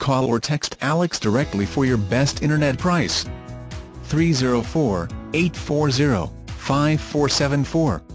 call or text Alex directly for your best internet price. 304-840-5474